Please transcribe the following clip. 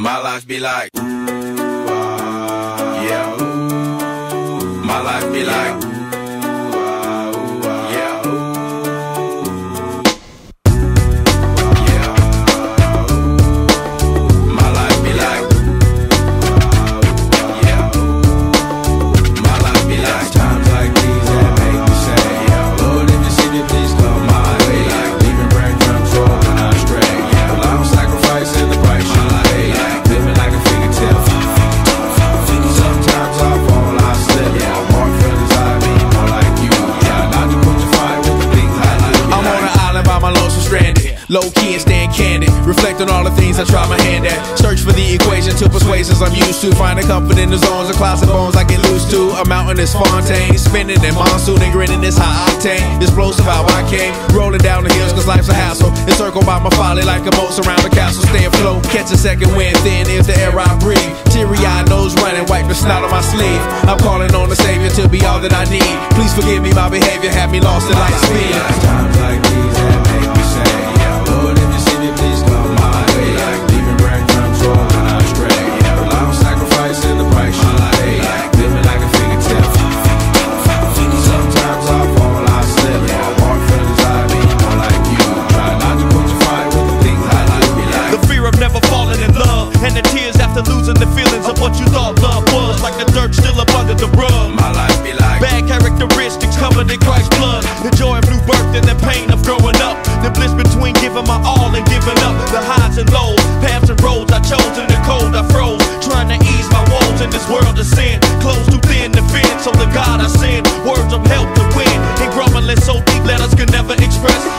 My life be like, ooh, yeah, ooh. My life be like, ooh, yeah, ooh. Yeah, ooh. My life be like, yeah, ooh. My life be like, times like these that make me say, yeah, Lord, if you see me, please come my way. Like leaving breadcrumbs rolling astray. Yeah, well, I'm sacrificing the price you pay. Like living like a fingertip. Sometimes I fall, I slip. Yeah, I walk feelings, I mean more like you. Yeah, not to put your fire with the things I like. I'm on an island by my lonesome stranded, low key and staying candid, reflect on all the things I try my hand at. Search for the equation to persuasions I'm used to, finding comfort in the zones of clouds and bones I get loose to. A mountain is Fontaine, spinning in monsoon and grinning this high octane. Explosive how I came, rolling down the hills cause life's a hassle. Encircled by my folly like a moat around the castle. Stay afloat, catch a second wind, thin is the air I breathe. Teary-eyed nose running, wipe the snot on my sleeve. I'm calling on the Savior to be all that I need. Please forgive me, my behavior had me lost in light speed. Times like these that make me say, yeah, Lord, if you see me, please come my way. Like leaving breadcrumbs rolling astray. Yeah, well, I'm sacrificing the price you pay. Like living like a fingertip. Sometimes I fall, I slip. Yeah, I walk feelings, I mean more like you. Try not to put your fire with the things I like. Be like the fear of never falling in love, and the tears after losing the feelings of what you thought love was. Like the dirt still up under the rug. my life be like, Bad characteristics covered in Christ's blood. The joy of new birth and the pain of growing up. The bliss between giving my all and giving up. The highs and lows, paths and roads I chose. In the cold I froze, trying to ease my woes in this world of sin. Close too thin to fit, so the God I send words of help to win. And grumbling so deep letters can never express